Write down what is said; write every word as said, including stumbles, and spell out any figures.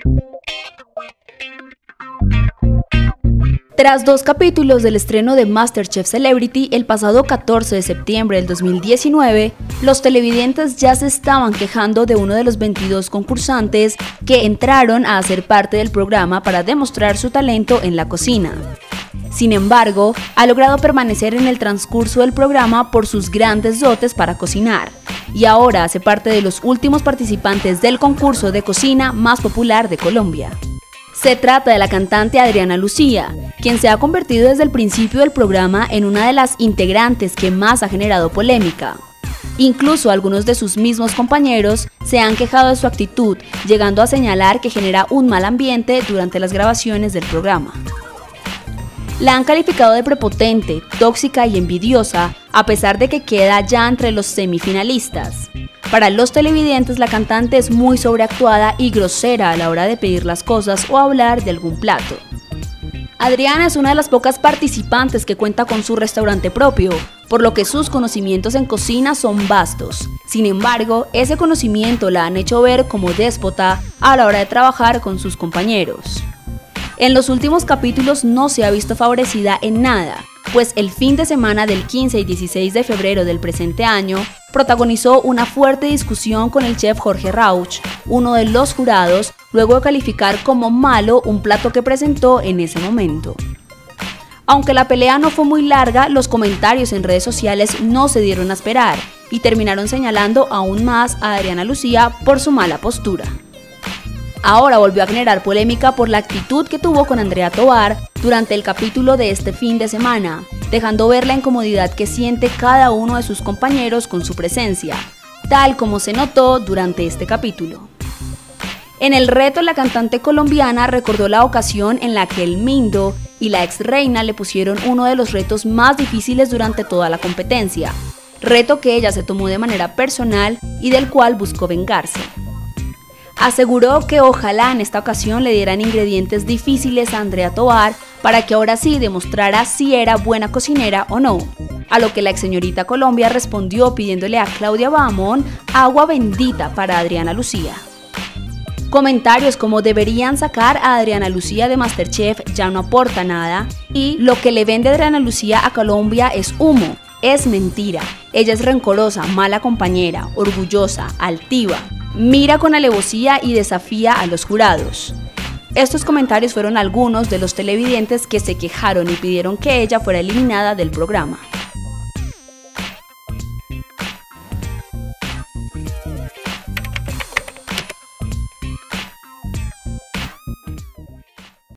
Tras dos capítulos del estreno de MasterChef Celebrity el pasado catorce de septiembre del dos mil diecinueve, los televidentes ya se estaban quejando de uno de los veintidós concursantes que entraron a hacer parte del programa para demostrar su talento en la cocina. Sin embargo, ha logrado permanecer en el transcurso del programa por sus grandes dotes para cocinar, y ahora hace parte de los últimos participantes del concurso de cocina más popular de Colombia. Se trata de la cantante Adriana Lucía, quien se ha convertido desde el principio del programa en una de las integrantes que más ha generado polémica. Incluso algunos de sus mismos compañeros se han quejado de su actitud, llegando a señalar que genera un mal ambiente durante las grabaciones del programa. La han calificado de prepotente, tóxica y envidiosa, a pesar de que queda ya entre los semifinalistas. Para los televidentes, la cantante es muy sobreactuada y grosera a la hora de pedir las cosas o hablar de algún plato. Adriana es una de las pocas participantes que cuenta con su restaurante propio, por lo que sus conocimientos en cocina son vastos. Sin embargo, ese conocimiento la han hecho ver como déspota a la hora de trabajar con sus compañeros. En los últimos capítulos no se ha visto favorecida en nada, pues el fin de semana del quince y dieciséis de febrero del presente año protagonizó una fuerte discusión con el chef Jorge Rauch, uno de los jurados, luego de calificar como malo un plato que presentó en ese momento. Aunque la pelea no fue muy larga, los comentarios en redes sociales no se dieron a esperar y terminaron señalando aún más a Adriana Lucía por su mala postura. Ahora volvió a generar polémica por la actitud que tuvo con Andrea Tovar durante el capítulo de este fin de semana, dejando ver la incomodidad que siente cada uno de sus compañeros con su presencia, tal como se notó durante este capítulo. En el reto, la cantante colombiana recordó la ocasión en la que el Mindo y la ex reina le pusieron uno de los retos más difíciles durante toda la competencia, reto que ella se tomó de manera personal y del cual buscó vengarse. Aseguró que ojalá en esta ocasión le dieran ingredientes difíciles a Andrea Tovar para que ahora sí demostrara si era buena cocinera o no, a lo que la ex señorita Colombia respondió pidiéndole a Claudia Bahamón agua bendita para Adriana Lucía. Comentarios como deberían sacar a Adriana Lucía de MasterChef ya no aporta nada y lo que le vende Adriana Lucía a Colombia es humo, es mentira, ella es rencorosa, mala compañera, orgullosa, altiva. Mira con alevosía y desafía a los jurados. Estos comentarios fueron algunos de los televidentes que se quejaron y pidieron que ella fuera eliminada del programa.